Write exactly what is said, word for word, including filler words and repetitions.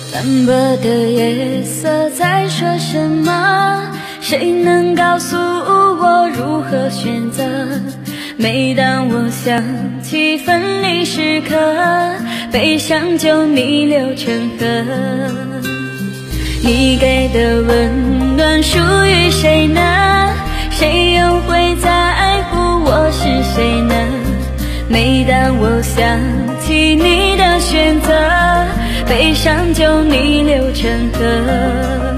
斑驳的夜色在说什么？谁能告诉我如何选择？每当我想起分离时刻，悲伤就逆流成河。你给的温暖属于谁呢？谁又会在乎我是谁呢？每当我想起你的选择，悲伤就逆流成河。